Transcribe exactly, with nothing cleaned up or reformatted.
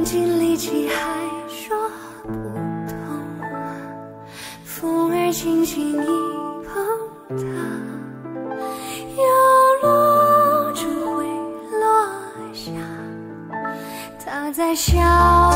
尽力气还说不痛，风儿轻轻一碰它，又露珠会落下，它在笑。